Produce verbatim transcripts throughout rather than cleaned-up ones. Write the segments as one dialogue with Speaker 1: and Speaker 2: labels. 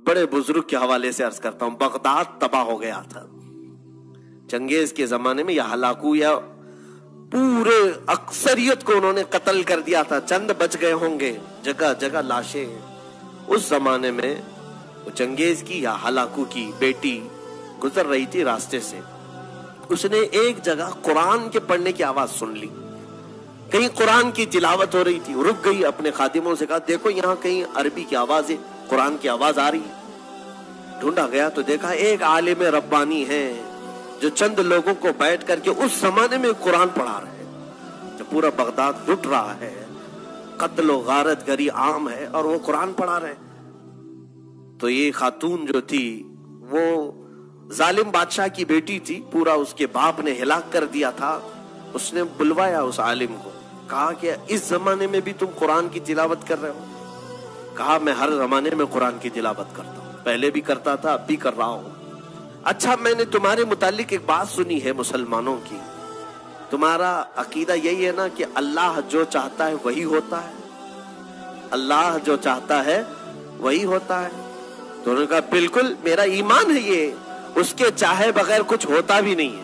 Speaker 1: बड़े बुजुर्ग के हवाले से अर्ज करता हूं, बगदाद तबाह हो गया था चंगेज के जमाने में। यह हलाकू या पूरे अक्सरियत को उन्होंने कत्ल कर दिया था, चंद बच गए होंगे, जगह जगह लाशें। उस जमाने में चंगेज की या हलाकू की बेटी गुजर रही थी रास्ते से, उसने एक जगह कुरान के पढ़ने की आवाज सुन ली, कहीं कुरान की तिलावत हो रही थी, रुक गई, अपने खादिमों से कहा देखो यहाँ कहीं अरबी की आवाज है, कुरान की आवाज आ रही है। ढूंढा गया तो देखा एक आलिम रब्बानी है जो चंद लोगों को बैठ करके उस जमाने में कुरान पढ़ा रहे हैं, जब पूरा बगदाद लुट रहा है, कत्ल गारत गरी आम है, और वो कुरान पढ़ा रहे। तो ये खातून जो थी वो जालिम बादशाह की बेटी थी, पूरा उसके बाप ने हिलाक कर दिया था। उसने बुलवाया उस आलिम को, कहा कि इस जमाने में भी तुम कुरान की तिलावत कर रहे हो? कहा मैं हर जमाने में कुरान की तिलावत करता हूं, पहले भी करता था, अब भी कर रहा हूं। अच्छा, मैंने तुम्हारे मुतालिक एक बात सुनी है मुसलमानों की, तुम्हारा अकीदा यही है ना कि अल्लाह जो चाहता है वही होता है, अल्लाह जो चाहता है वही होता है। तो उन्होंने कहा बिल्कुल मेरा ईमान है ये, उसके चाहे बगैर कुछ होता भी नहीं है,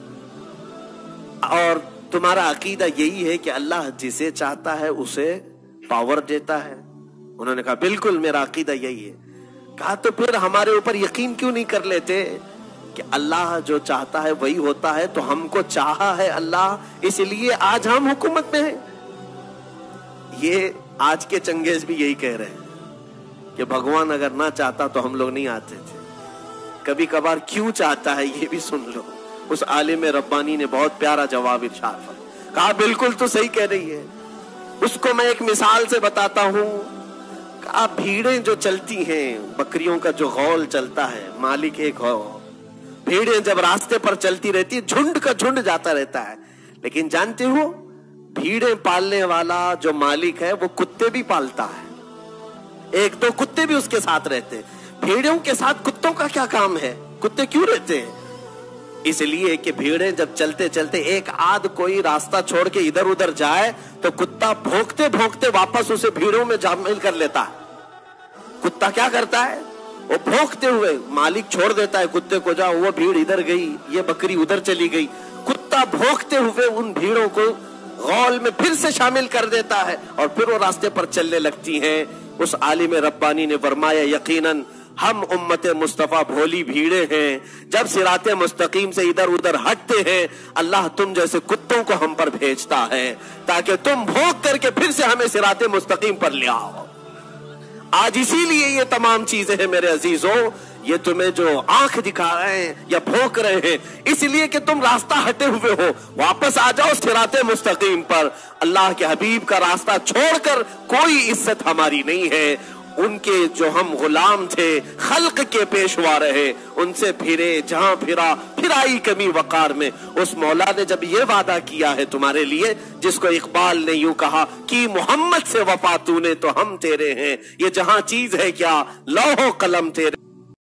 Speaker 1: और तुम्हारा अकीदा यही है कि अल्लाह जिसे चाहता है उसे पावर देता है। उन्होंने कहा बिल्कुल मेरा अकीदा यही है। कहा तो फिर हमारे ऊपर यकीन क्यों नहीं कर लेते कि अल्लाह जो चाहता है वही होता है, तो हमको चाहा है अल्लाह, इसलिए आज हम हुकूमत में हैं। ये आज के चंगेज भी यही कह रहे हैं कि भगवान अगर ना चाहता तो हम लोग नहीं आते थे। कभी कभार क्यों चाहता है ये भी सुन लो। उस आलिम रब्बानी ने बहुत प्यारा जवाब इरशाद फरमाया, कहा बिल्कुल तो सही कह रही है। उसको मैं एक मिसाल से बताता हूं। कहा भीड़ें जो चलती हैं, बकरियों का जो गौल चलता है, मालिक एक हो, भीड़ें जब रास्ते पर चलती रहती है, झुंड का झुंड जाता रहता है, लेकिन जानते हो भीड़ें पालने वाला जो मालिक है वो कुत्ते भी पालता है, एक दो कुत्ते भी उसके साथ रहते हैं। भीड़ों के साथ कुत्तों का क्या काम है? कुत्ते क्यों रहते हैं? इसलिए कि भीड़ें जब चलते चलते एक आध कोई रास्ता छोड़ के इधर उधर जाए तो कुत्ता भौंकते भौंकते वापस उसे भीड़ों में शामिल कर लेता है। कुत्ता क्या करता है? वो भौंकते हुए मालिक छोड़ देता है कुत्ते को, जाओ वो भीड़ इधर गई, ये बकरी उधर चली गई। कुत्ता भौंकते हुए उन भीड़ों को गौल में फिर से शामिल कर देता है और फिर वो रास्ते पर चलने लगती हैं। उस आलिम रब्बानी ने फरमाया यकीनन हम उम्मत मुस्तफा भोली भीड़े हैं, जब सिराते मुस्तकीम से इधर उधर हटते हैं अल्लाह तुम जैसे कुत्तों को हम पर भेजता है ताकि तुम भौंक करके फिर से हमें सिराते मुस्तकीम पर ले आओ। आज इसीलिए ये तमाम चीजें हैं मेरे अजीजों, ये तुम्हें जो आंख दिखा रहे हैं या भौंक रहे हैं इसलिए कि तुम रास्ता हटे हुए हो। वापस आ जाओ सिराते मुस्तकीम पर। अल्लाह के हबीब का रास्ता छोड़कर कोई इज्जत हमारी नहीं है। उनके जो हम गुलाम थे, खल्क के पेशवा रहे, उनसे फिरे जहां फिरा फिर आई कमी वकार में। उस मौला ने जब ये वादा किया है तुम्हारे लिए, जिसको इकबाल ने यूं कहा कि मोहम्मद से वफा तूने तो हम तेरे हैं, ये जहां चीज है क्या लौहो कलम तेरे।